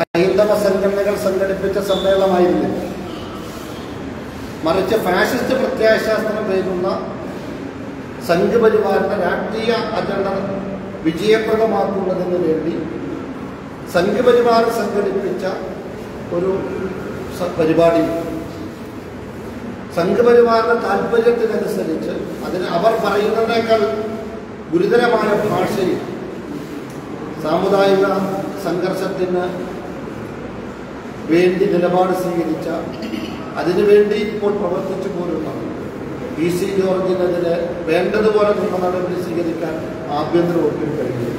ഹൈന്ദവ സംഘടനകൾ സംഘടിപ്പിച്ച സമ്മേളനമായിരുന്നില്ല. മറിച്ച് ഫാഷിസ്റ്റ് പ്രത്യയശാസ്ത്രം പേരുന്ന സംഘപരിവാറിന്റെ രാഷ്ട്രീയ അജണ്ട വിജയപ്രദമാക്കുന്നതിന് വേണ്ടി സംഘപരിവാർ സംഘടിപ്പിച്ച ഒരു പരിപാടി സംഘപരിവാറിന്റെ താല്പര്യത്തിനനുസരിച്ച് അതിന് അവർ പറയുന്നതിനേക്കാൾ ഗുരുതരമായ ഭാഷയിൽ സാമുദായിക സംഘർഷത്തിന് വേണ്ടി നിലപാട് സ്വീകരിച്ച, അതിനുവേണ്ടി ഇപ്പോൾ പ്രവർത്തിച്ചു പോരുന്ന PC ജോർജിനെതിരെ വേണ്ടതുപോലെ നിയമ നടപടി സ്വീകരിക്കാൻ ആഭ്യന്തര വകുപ്പിന് കഴിയില്ല.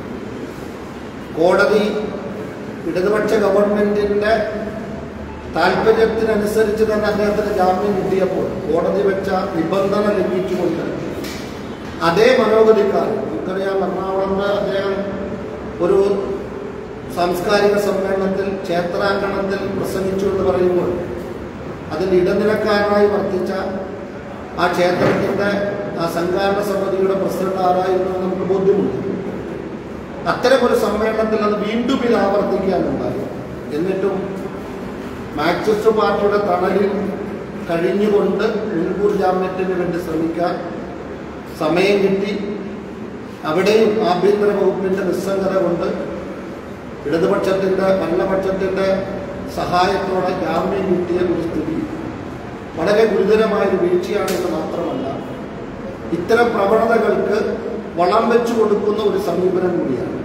കോടതി ഇടതുപക്ഷ ഗവൺമെന്റിന്റെ താല്പര്യത്തിനനുസരിച്ച് തന്നെ അദ്ദേഹത്തിന് ജാമ്യം കിട്ടിയപ്പോൾ കോടതി വെച്ച നിബന്ധന ലംഘിച്ചുകൊണ്ട് അതേ മനോഗതിക്കാരൻ, നമുക്കറിയാം എറണാകുളത്ത് അദ്ദേഹം ഒരു സാംസ്കാരിക സമ്മേളനത്തിൽ ക്ഷേത്രാങ്കണത്തിൽ പ്രസംഗിച്ചു എന്ന് പറയുമ്പോൾ അതിൽ ഇടനിലക്കാരനായി വർത്തിച്ച ആ ക്ഷേത്രത്തിൻ്റെ ആ സംഘാടന സമിതിയുടെ പ്രസിഡന്റ് ആരായിരുന്നു നമുക്ക് ബോധ്യമുണ്ട്. അത്തരമൊരു സമ്മേളനത്തിൽ അത് വീണ്ടും ഇത് ആവർത്തിക്കാനുണ്ടായി. എന്നിട്ടും മാർക്സിസ്റ്റ് പാർട്ടിയുടെ തണലിൽ കഴിഞ്ഞുകൊണ്ട് മുൻകൂർ ജാമ്യത്തിന് വേണ്ടി ശ്രമിക്കാൻ സമയം കിട്ടി. അവിടെയും ആഭ്യന്തര വകുപ്പിൻ്റെ നിസ്സംഗത കൊണ്ട് ഇടതുപക്ഷത്തിൻ്റെ ഭരണപക്ഷത്തിൻ്റെ സഹായത്തോടെ ജാമ്യം കിട്ടിയ ഒരു സ്ഥിതി വളരെ ഗുരുതരമായൊരു വീഴ്ചയാണെന്ന് മാത്രമല്ല, ഇത്തരം പ്രവണതകൾക്ക് വളം വെച്ചു കൊടുക്കുന്ന ഒരു സമീപനം കൂടിയാണ്.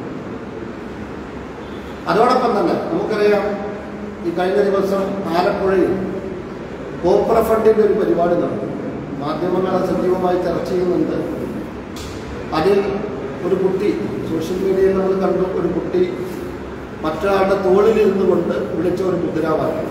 അതോടൊപ്പം തന്നെ നമുക്കറിയാം, ഈ കഴിഞ്ഞ ദിവസം ആലപ്പുഴയിൽ കോപ്പറ ഫണ്ടിൻ്റെ ഒരു പരിപാടി നടന്നു. മാധ്യമങ്ങളെ സജീവമായി ചർച്ച ചെയ്യുന്നുണ്ട്. അതിൽ ഒരു കുട്ടി, സോഷ്യൽ മീഡിയയിൽ നമ്മൾ കണ്ടു, ഒരു കുട്ടി മറ്റൊരാളുടെ തോളിലിരുന്നു കൊണ്ട് വിളിച്ച ഒരു മുദ്രാവാക്യം.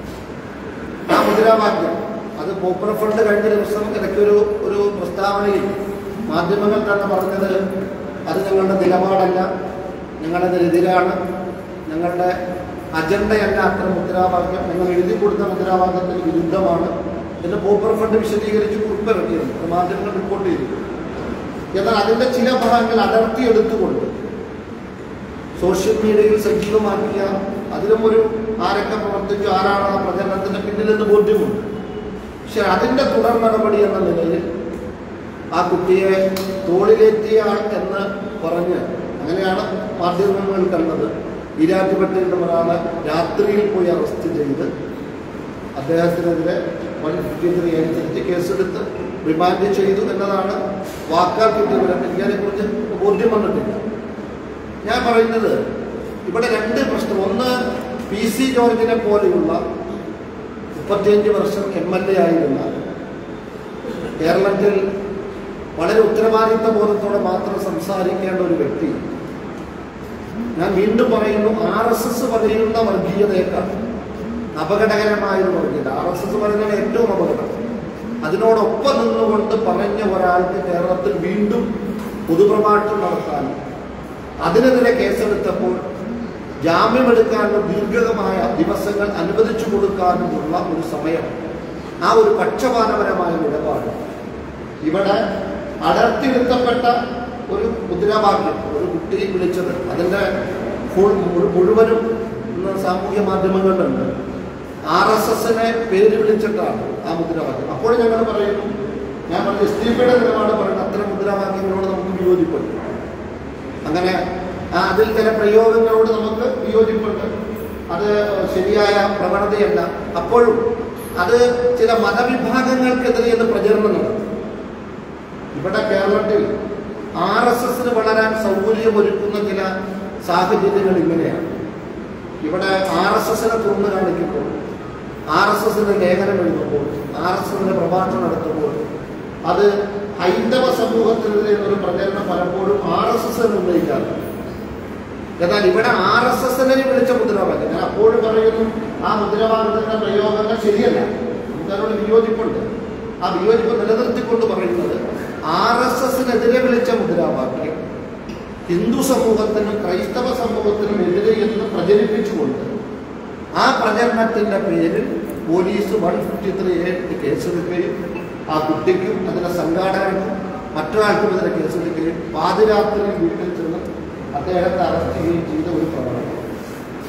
ആ മുദ്രാവാക്യം അത് കോപ്പറ ഫണ്ട് കഴിഞ്ഞ ദിവസം ഇടയ്ക്കൊരു പ്രസ്താവനയിൽ മാധ്യമങ്ങൾ തന്നെ പറഞ്ഞത് അത് ഞങ്ങളുടെ നിലപാടല്ല, ഞങ്ങളതിനെതിരാണ്, ഞങ്ങളുടെ അജണ്ടയല്ല അത്തരം മുദ്രാവാക്യം, ഞങ്ങൾ എഴുതി കൊടുത്ത മുദ്രാവാക്യത്തിന് വിരുദ്ധമാണ് എന്ന് കോപ്പറ ഫണ്ട് വിശദീകരിച്ച് കുറിപ്പിറക്കിയിരുന്നു. അത് മാധ്യമങ്ങൾ റിപ്പോർട്ട് ചെയ്തു. എന്നാൽ അതിൻ്റെ ചില ഭാഗങ്ങൾ അടർത്തിയെടുത്തുകൊണ്ട് സോഷ്യൽ മീഡിയയിൽ സജീവമാക്കിയ, അതിലും ഒരു ആരൊക്കെ പ്രവർത്തിച്ചു, ആരാണ് ആ പ്രചരണത്തിൻ്റെ പിന്നിലെന്ന് ബോധ്യമുണ്ട്. പക്ഷെ അതിൻ്റെ തുടർ നടപടി എന്ന നിലയിൽ ആ കുട്ടിയെ തോളിലേറ്റിയ എന്ന് പറഞ്ഞ്, അങ്ങനെയാണ് മാധ്യമങ്ങൾ കണ്ടത്, ഈരാറ്റുപേട്ടയിൽ ഒരാളെ രാത്രിയിൽ പോയി അറസ്റ്റ് ചെയ്ത് അദ്ദേഹത്തിനെതിരെ 153 അനുസരിച്ച് കേസെടുത്ത് റിമാൻഡ് ചെയ്തു എന്നതാണ് വാക്കാൽ കിട്ടിയത്. ഇതിനെക്കുറിച്ച് ബോധ്യം വന്നിട്ടില്ല. ഞാൻ പറയുന്നത് ഇവിടെ രണ്ട് പ്രശ്നം. ഒന്ന്, PC ജോർജിനെ പോലെയുള്ള 35 വർഷം MLA ആയിരുന്ന, കേരളത്തിൽ വളരെ ഉത്തരവാദിത്വ ബോധത്തോടെ മാത്രം സംസാരിക്കേണ്ട ഒരു വ്യക്തി, ഞാൻ വീണ്ടും പറയുന്നു, RSS പറയുന്ന വർഗീയതയേക്കാൾ അപകടകരമായൊരു വർഗീയത, RSS പറയുന്നത് ഏറ്റവും അപകടം, അതിനോടൊപ്പം നിന്നുകൊണ്ട് പറഞ്ഞ ഒരാൾക്ക് കേരളത്തിൽ വീണ്ടും പൊതുപ്രഭാഷണം നടത്താനും അതിനെതിരെ കേസെടുത്തപ്പോൾ ജാമ്യമെടുക്കാനുള്ള ദീർഘമായ ദിവസങ്ങൾ അനുവദിച്ചു കൊടുക്കാനുമുള്ള ഒരു സമയം, ആ ഒരു പക്ഷപാതപരമായ നിലപാട് ഇവിടെ അടർത്തിയെടുത്തപ്പെട്ട ഒരു മുദ്രാവാക്യം ഒരു കുട്ടി വിളിച്ചത്, അതിൻ്റെ മുഴുവനും സാമൂഹ്യ മാധ്യമങ്ങളിലുണ്ട്. RSSനെ പേര് വിളിച്ചിട്ടാണ് ആ മുദ്രാവാക്യം. അപ്പോൾ ഞങ്ങൾ പറയുന്നു, ഞാൻ പറഞ്ഞു SDPയുടെ നിലപാട് പറയുന്നത് അത്തരം മുദ്രാവാക്യങ്ങളോട് നമുക്ക് വിയോജിപ്പുണ്ട്. അങ്ങനെ അതിൽ ചില പ്രയോഗങ്ങളോട് നമുക്ക് വിയോജിപ്പുണ്ട്. അത് ശരിയായ പ്രവണതയല്ല. അപ്പോഴും അത് ചില മതവിഭാഗങ്ങൾക്കെതിരെ എന്ന് പ്രചരണം നടത്തും. ഇവിടെ കേരളത്തിൽ RSSന് വളരാൻ സൗകര്യമൊരുക്കുന്ന ചില സാഹചര്യങ്ങൾ ഇങ്ങനെയാണ്. ഇവിടെ RSSനെ തുറന്നു കാണിക്കുമ്പോൾ, RSSന്റെ ലേഖനം എഴുതുമ്പോൾ, RSSന്റെ പ്രഭാഷണം നടത്തുമ്പോൾ അത് ഹൈന്ദവ സമൂഹത്തിനെതിരെ ഒരു പ്രചരണം പലപ്പോഴും RSSനെ ഉന്നയിക്കാറുണ്ട്. എന്നാൽ ഇവിടെ RSSനെ വിളിച്ച മുദ്രാവാക്യം, ഞാൻ അപ്പോഴും പറയുന്നു, ആ മുദ്രാവാക്യത്തിന്റെ പ്രയോഗങ്ങൾ ശരിയല്ല, നമുക്കതിനോട് വിയോജിപ്പുണ്ട്. ആ വിയോജിപ്പ് നിലനിർത്തിക്കൊണ്ട് പറയുന്നത് RSSനെതിരെ വിളിച്ച മുദ്രാവാക്യം ഹിന്ദു സമൂഹത്തിനും ക്രൈസ്തവ സമൂഹത്തിനും എതിരെ എന്ന് പ്രചരിപ്പിച്ചുകൊണ്ട് ആ പ്രചരണത്തിന്റെ പേരിൽ പോലീസ് 153A കേസെടുക്കുകയും ആ കുട്ടിക്കും അതിന്റെ സംഘാടകർക്കും മറ്റൊരാൾക്കും ഇതിനെ കേസെടുക്കുകയും പാതിരാത്രി വീട്ടിൽ ചെന്ന് അദ്ദേഹത്തെ അറസ്റ്റ് ചെയ്യുകയും ചെയ്ത ഒരു പ്രവണത.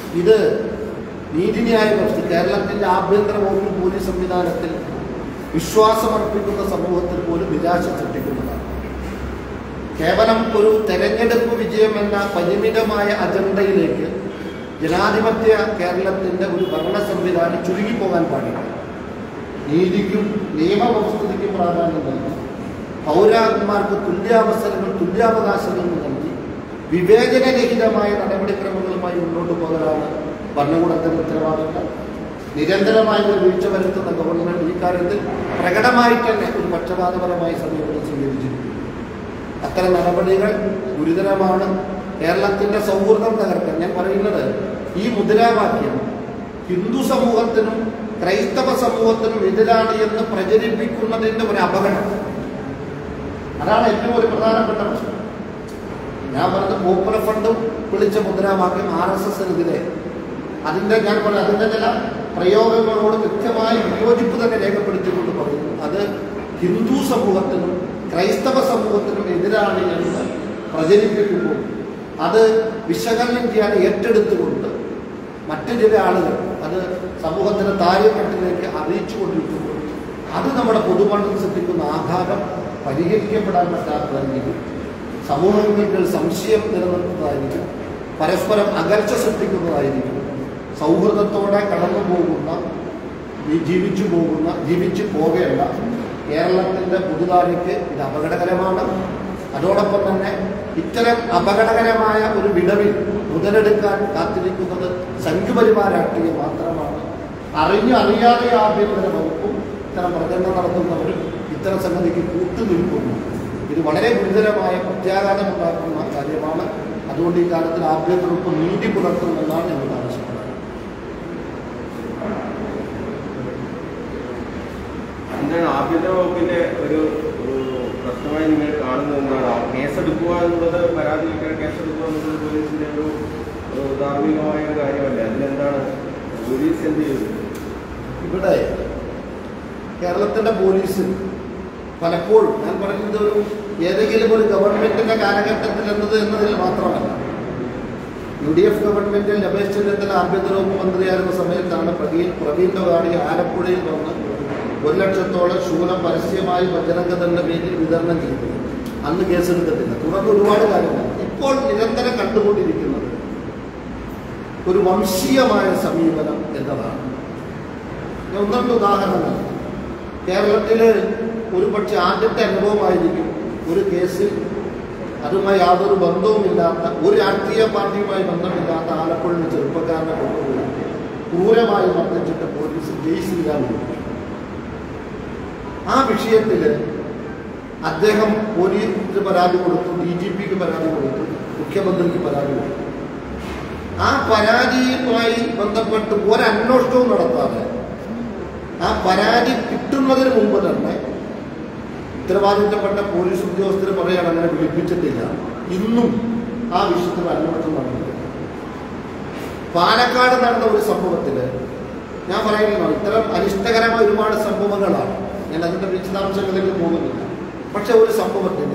ഇത് നീതിന്യായ വ്യവസ്ഥ കേരളത്തിൻ്റെ ആഭ്യന്തര വകുപ്പ് പോലീസ് സംവിധാനത്തിൽ വിശ്വാസമർപ്പിക്കുന്ന സമൂഹത്തിൽ പോലും നിരാശ സൃഷ്ടിക്കുന്നതാണ്. കേവലം ഒരു തെരഞ്ഞെടുപ്പ് വിജയം എന്ന പരിമിതമായ അജണ്ടയിലേക്ക് ജനാധിപത്യ കേരളത്തിൻ്റെ ഒരു ഭരണ സംവിധാനം ചുരുങ്ങിപ്പോകാൻ പാടില്ല. നീതിക്കും നിയമവ്യവസ്ഥയ്ക്കും പ്രാധാന്യം നൽകി പൗരന്മാർക്ക് തുല്യാവസരങ്ങൾ തുല്യാവകാശങ്ങൾ നൽകി വിവേചനരഹിതമായ നടപടിക്രമങ്ങളുമായി മുന്നോട്ട് പോകലാണ് ഭരണകൂടത്തിൻ്റെ ഉത്തരവാദിത്തം. നിരന്തരമായി ഒരു വീഴ്ച വരുത്തുന്ന ഗവൺമെൻറ് ഈ കാര്യത്തിൽ പ്രകടമായിട്ട് തന്നെ ഒരു പക്ഷപാതപരമായ സമീപനം സ്വീകരിച്ചിരിക്കുന്നു. അത്തരം നടപടികൾ ഗുരുതരമാണ്. കേരളത്തിൻ്റെ സൗഹൃദം തകർക്കാൻ ഞാൻ പറയുന്നത് ഈ മുദ്രാവാക്യം ഹിന്ദു സമൂഹത്തിനും ക്രൈസ്തവ സമൂഹത്തിനും എതിരാണ് എന്ന് പ്രചരിപ്പിക്കുന്നതിൻ്റെ ഒരു അപകടം. അതാണ് ഏറ്റവും ഒരു പ്രധാനപ്പെട്ട പ്രശ്നം. ഞാൻ പറഞ്ഞത് പോപ്പുലർ ഫണ്ടും വിളിച്ച മുദ്രാവാക്യം RSSനെതിരെ അതിൻ്റെ ചില പ്രയോഗങ്ങളോട് കൃത്യമായി വിയോജിപ്പ് തന്നെ രേഖപ്പെടുത്തിക്കൊണ്ട് പറയുന്നു. അത് ഹിന്ദു സമൂഹത്തിനും ക്രൈസ്തവ സമൂഹത്തിനും എതിരാണ് എന്ന് പ്രചരിപ്പിക്കുമ്പോൾ അത് വിശകലനം ചെയ്യാൻ ഏറ്റെടുത്തുകൊണ്ട് മറ്റു ചില ആളുകൾ അത് സമൂഹത്തിൻ്റെ താഴെക്കെട്ടിലേക്ക് അറിയിച്ചു കൊണ്ടിരിക്കുമ്പോൾ അത് നമ്മുടെ പൊതുമണ്ഡലം സൃഷ്ടിക്കുന്ന ആഘാതം പരിഹരിക്കപ്പെടാൻ പറ്റാത്തതായിരിക്കും. സമൂഹങ്ങൾക്ക് സംശയം നിലനിർത്തുന്നതായിരിക്കും. പരസ്പരം അകൽച്ച സൃഷ്ടിക്കുന്നതായിരിക്കും. സൗഹൃദത്തോടെ കടന്നു പോകുന്ന ജീവിച്ചു പോകേണ്ട കേരളത്തിൻ്റെ പുതുതാരയ്ക്ക് ഇത് അപകടകരമാണ്. അതോടൊപ്പം തന്നെ ഇത്തരം അപകടകരമായ ഒരു വിടവിൽ മുതലെടുക്കാൻ കാത്തിരിക്കുന്നത് സംഘപരിവാര രാഷ്ട്രീയം മാത്രമാണ്. അറിയാതെ ആഭ്യന്തര വകുപ്പും ഇത്തരം പ്രചരണം നടത്തുന്നവരും ഇത്തരം സംഗതിക്ക് കൂട്ടുനിൽക്കുന്നു. ഇത് വളരെ ഗുരുതരമായ പ്രത്യാഘാതമുണ്ടാക്കുന്ന കാര്യമാണ്. അതുകൊണ്ട് ഈ കാലത്തിൽ ആഭ്യന്തര വകുപ്പ് നീതി പുലർത്തുമെന്നാണ് ഞങ്ങൾ ആവശ്യപ്പെടുന്നത്. എന്താണ് ആഭ്യന്തര വകുപ്പിന്റെ ഒരു പ്രശ്നമായി നിങ്ങൾ കാണുന്നതെന്നാണ്? കേസെടുക്കുക എന്നുള്ളത്, പരാതിക്കാർ കേസെടുക്കുക എന്നുള്ളത് പോലീസിന്റെ ഒരു ധാർമ്മികമായ ഒരു കാര്യമല്ല. അതിലെന്താണ് പോലീസ് എന്ത് ചെയ്തു? ഇവിടെ കേരളത്തിൻ്റെ പോലീസ് പലപ്പോഴും ഞാൻ പറയുന്നത് ഒരു ഏതെങ്കിലും ഒരു ഗവൺമെന്റിന്റെ കാലഘട്ടത്തിൽ എന്നതിൽ മാത്രമല്ല. UDF ഗവൺമെന്റിൽ രമേശ് ചെന്നിത്തല ആഭ്യന്തര വകുപ്പ് മന്ത്രിയായിരുന്ന സമയത്താണ് പ്രവീൺ തൊഗാഡി ആലപ്പുഴയിൽ വന്ന് 1,00,000-ഓളം ശൂലം പരസ്യമായി ബജരംഗതന്റെ പേരിൽ വിതരണം ചെയ്തത്. അന്ന് കേസെടുക്കത്തില്ല. തുടർന്ന് ഒരുപാട് കാര്യമാണ്. ഇപ്പോൾ നിരന്തരം കണ്ടുകൊണ്ടിരിക്കുന്നത് ഒരു വംശീയമായ സമീപനം എന്നതാണ്. ഒന്നും ഉദാഹരണങ്ങൾ കേരളത്തിൽ ഒരുപക്ഷെ ആദ്യത്തെ അനുഭവമായിരിക്കും ഒരു കേസിൽ അതുമായി യാതൊരു ബന്ധവുമില്ലാത്ത ഒരു രാഷ്ട്രീയ പാർട്ടിയുമായി ബന്ധമില്ലാത്ത ആലപ്പുഴയിൽ ചെറുപ്പക്കാരനെ കൊണ്ടുപോയി ക്രൂരമായി മർദ്ദിച്ചിട്ട് പോലീസ് ജയിലിലാൻ കൊടുത്തു. ആ വിഷയത്തിൽ അദ്ദേഹം പോലീസിന് പരാതി കൊടുത്തു, DGPക്ക് പരാതി കൊടുത്തു, മുഖ്യമന്ത്രിക്ക് പരാതി കൊടുത്തു. ആ പരാതിയുമായി ബന്ധപ്പെട്ട് ഒരന്വേഷണവും നടത്താതെ ആ പരാതി കിട്ടുന്നതിന് മുമ്പ് തന്നെ ഉത്തരവാദിത്തപ്പെട്ട പോലീസ് ഉദ്യോഗസ്ഥർ പറയാൻ അങ്ങനെ വിളിപ്പിച്ചിട്ടില്ല. ഇന്നും ആ വിഷയത്തിൽ അന്വേഷണം നടന്നില്ല. പാലക്കാട് നടന്ന ഒരു സംഭവത്തിൽ ഞാൻ പറയുന്നു, ഇത്തരം അനിഷ്ടകരമായ ഒരുപാട് സംഭവങ്ങളാണ്. ഞാൻ അതിൻ്റെ വിശദാംശങ്ങളിലേക്ക് പോകുന്നില്ല. പക്ഷെ ഒരു സംഭവത്തിന്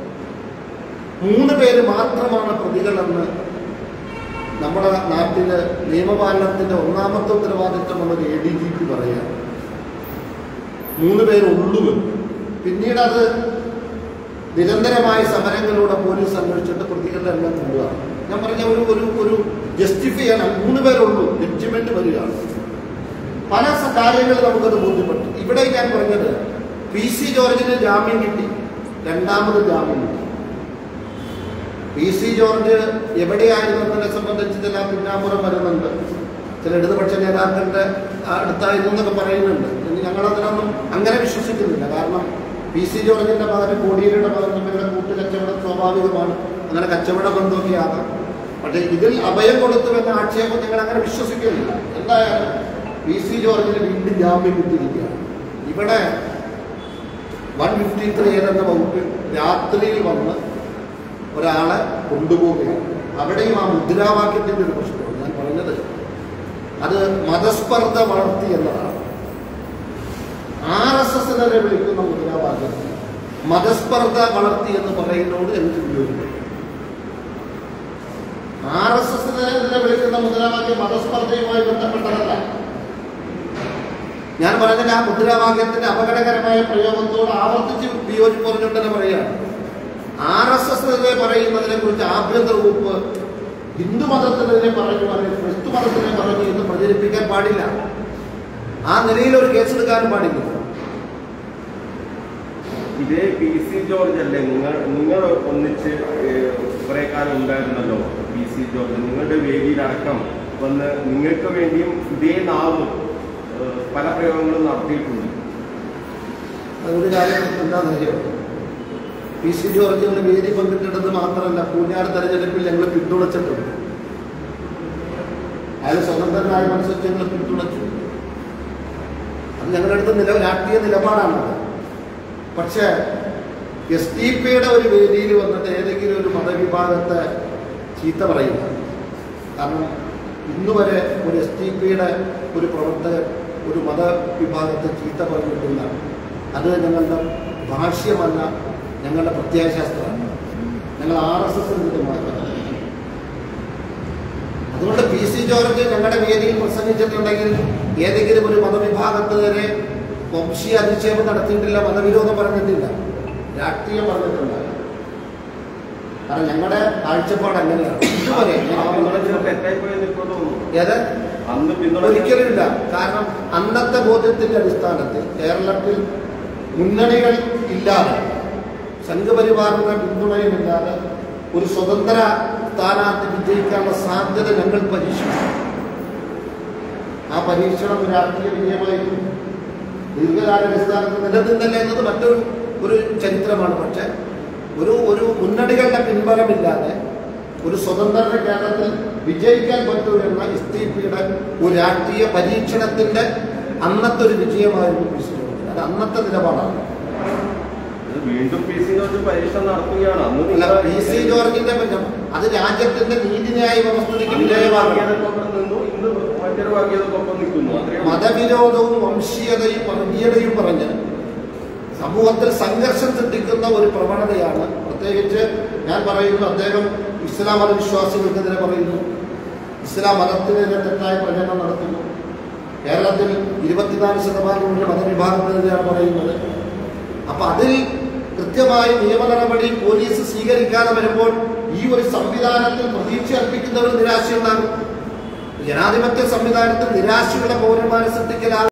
3 പേര് മാത്രമാണ് പ്രതികളെന്ന് നമ്മുടെ നാട്ടിൽ നിയമപാലനത്തിൻ്റെ ഒന്നാമത്തെ ഉത്തരവാദിത്തമുള്ളത് ADGP പറയുകയാണ്. 3 പേരുള്ളൂ. പിന്നീട് അത് നിരന്തരമായ സമരങ്ങളിലൂടെ പോലീസ് അന്വേഷിച്ചിട്ട് പ്രതികളുടെ എണ്ണം കൊണ്ടുവരാണ്. ഞാൻ പറഞ്ഞ ഒരു ജസ്റ്റിഫൈ ചെയ്യാൻ 3 പേരുള്ളൂ, ജഡ്ജ്മെന്റ് വരികയാണ്. പല കാര്യങ്ങൾ നമുക്കത് ബോധ്യപ്പെട്ടു. ഇവിടെ ഞാൻ പറഞ്ഞത് PC ജോർജിന് ജാമ്യം കിട്ടി, 2ാമത് ജാമ്യം കിട്ടി. PC ജോർജ് എവിടെയായിരുന്നതിനെ സംബന്ധിച്ച് ചില പിന്നാമ്പുറം വരുന്നുണ്ട്. ചില ഇടതുപക്ഷ നേതാക്കളുടെ അടുത്തായിരുന്നു എന്നൊക്കെ പറയുന്നുണ്ട്. ഞങ്ങളതിനൊന്നും അങ്ങനെ വിശ്വസിക്കുന്നില്ല. കാരണം PC ജോർജിന്റെ മകനും കോടിയേരിയുടെ മകനും തമ്മിലുള്ള കൂട്ടുകച്ചവടം സ്വാഭാവികമാണ്. അങ്ങനെ കച്ചവട ബന്ധമൊക്കെ ആകാം. പക്ഷേ ഇതിൽ അഭയം കൊടുത്തുവെന്ന ആക്ഷേപം ഞങ്ങൾ അങ്ങനെ വിശ്വസിക്കുന്നില്ല. എന്തായാലും PC ജോർജിന് വീണ്ടും ജാമ്യം കിട്ടിയിരിക്കുകയാണ്. ഇവിടെ 153 എന്ന വകുപ്പിൽ രാത്രിയിൽ വന്ന് ഒരാളെ കൊണ്ടുപോവുകയാണ്. അവിടെയും ആ മുദ്രാവാക്യത്തിൻ്റെ ഒരു പ്രശ്നമാണ്. ഞാൻ പറഞ്ഞത് അത് മതസ്പർദ്ധ വളർത്തി എന്നതാണ്. RSSനെ വിളിക്കുന്ന മുദ്രാവാക്യം മതസ്പർദ്ധ വളർത്തി എന്ന് പറയുന്നതോട് എനിക്ക് വിയോജിക്കുന്നു. RSSനെ എസിനെ വിളിക്കുന്ന മുദ്രാവാക്യം മതസ്പർദ്ധയുമായി ബന്ധപ്പെട്ടതല്ല. ഞാൻ പറഞ്ഞാൽ ആ മുദ്രാവാക്യത്തിന്റെ അപകടകരമായ പ്രയോഗത്തോട് ആവർത്തിച്ച് വിയോജിപ്പ് പറഞ്ഞുകൊണ്ട് തന്നെ പറയുകയാണ്. RSS പറയുന്നതിനെ കുറിച്ച് ആഭ്യന്തര വകുപ്പ് ഹിന്ദു മതത്തിനെതിരെ പറഞ്ഞു, അല്ലെങ്കിൽ ക്രിസ്തു മതത്തിനെ പറഞ്ഞു എന്ന് പ്രചരിപ്പിക്കാൻ പാടില്ല. ആ നിലയിൽ ഒരു കേസെടുക്കാനും പാടില്ല. ഇതേ PC ജോർജ് അല്ലേ നിങ്ങൾ ഒന്നിച്ച് കുറെ കാലം ഉണ്ടായിരുന്നല്ലോ? PC ജോർജ് നിങ്ങളുടെ വേദിയിലടക്കം വന്ന് നിങ്ങൾക്ക് വേണ്ടിയും ഇതേ നാവ് പല പ്രയോഗങ്ങളും നടത്തിയിട്ടുണ്ട്. അതൊരു കാര്യം എന്താണെന്നറിയോ, PC ജോർജിന്റെ വേദി പങ്കിട്ടിട്ടത് മാത്രമല്ല, പൂഞ്ഞാട് തെരഞ്ഞെടുപ്പിൽ ഞങ്ങൾ പിന്തുണച്ചിട്ടുണ്ട്. അയാൾ സ്വതന്ത്രനായ മനസ്സിൽ ഞങ്ങൾ പിന്തുണച്ചു. അത് ഞങ്ങളുടെ അടുത്ത് രാഷ്ട്രീയ നിലപാടാണത്. പക്ഷേ SDP-യുടെ ഒരു വേദിയിൽ വന്നിട്ട് ഏതെങ്കിലും ഒരു മതവിഭാഗത്തെ ചീത്ത പറയില്ല. കാരണം ഇന്നുവരെ ഒരു SDP-യുടെ ഒരു പ്രവർത്തകൻ ഒരു മതവിഭാഗത്തെ ചീത്ത പറഞ്ഞിട്ടില്ല. അത് ഞങ്ങളുടെ ഭാഷ്യമല്ല, ഞങ്ങളുടെ പ്രത്യയശാസ്ത്രമാണ്. ഞങ്ങൾ RSS മാത്രമല്ല. അതുകൊണ്ട് PC ജോർജ് ഞങ്ങളുടെ വേദിയിൽ പ്രസംഗിച്ചിട്ടുണ്ടെങ്കിൽ ഏതെങ്കിലും ഒരു മതവിഭാഗത്തിനെതിരെ വംശീയ അധിക്ഷേപം നടത്തിയിട്ടില്ല, മതവിരോധം പറഞ്ഞിട്ടില്ല, രാഷ്ട്രീയം പറഞ്ഞിട്ടില്ല. കാരണം ഞങ്ങളുടെ കാഴ്ചപ്പാട് അങ്ങനെയാണ്. ഒരിക്കലുമില്ല. കാരണം അന്നത്തെ ബോധ്യത്തിന്റെ അടിസ്ഥാനത്തിൽ കേരളത്തിൽ മുന്നണികൾ ഇല്ലാതെ, സംഘപരിവാറിന്റെ പിന്തുണയുമില്ലാതെ ഒരു സ്വതന്ത്ര സ്ഥാനാർത്ഥി വിജയിക്കാനുള്ള സാധ്യത ഞങ്ങൾ പരീക്ഷിച്ചു. ആ പരീക്ഷണം രാഷ്ട്രീയ വിജയമായിരുന്നു. ദീർഘകാലാടിസ്ഥാനത്തിൽ നിലനിന്നില്ല എന്നത് മറ്റൊരു ചരിത്രമാണ്. പക്ഷെ ഒരു മുന്നണികളുടെ പിൻബലമില്ലാതെ ഒരു സ്വതന്ത്ര കേരളത്തിൽ വിജയിക്കാൻ പറ്റൂലെന്ന SDP-യുടെ ഒരു രാഷ്ട്രീയ പരീക്ഷണത്തിന്റെ അന്നത്തെ ഒരു വിജയമായിരുന്നു PC ജോർജ്. അത് അന്നത്തെ നിലപാടാണ്. വീണ്ടും PC ജോർജ് പരീക്ഷ നടത്തുകയാണ്. PC ജോർജിന്റെ അത് രാജ്യത്തിന്റെ നീതിന്യായ വ്യവസ്ഥയ്ക്ക് വിജയമാകുന്നു. മതവിരോധവും വംശീയതയും വർഗീയതയും പറഞ്ഞ് സമൂഹത്തിൽ സംഘർഷം സൃഷ്ടിക്കുന്ന ഒരു പ്രവണതയാണ്. പ്രത്യേകിച്ച് ഞാൻ പറയുന്നു, അദ്ദേഹം ഇസ്ലാം മതവിശ്വാസികൾക്കെതിരെ പറയുന്നു, ഇസ്ലാം മതത്തിനെതിരെ തെറ്റായ പ്രചരണം നടത്തുന്നു. കേരളത്തിൽ 24% മതവിഭാഗത്തിനെതിരെയാണ് പറയുന്നത്. അപ്പൊ അതിൽ കൃത്യമായി നിയമ നടപടി പോലീസ് സ്വീകരിക്കാതെ വരുമ്പോൾ ഈ ഒരു സംവിധാനത്തിൽ പ്രതീക്ഷ അർപ്പിക്കുന്നവർ നിരാശയുണ്ടാകും. ജനാധിപത്യ സംവിധാനത്തിൽ നിരാശയുടെ പൗരന്മാരെ സൃഷ്ടിക്കലാണ്.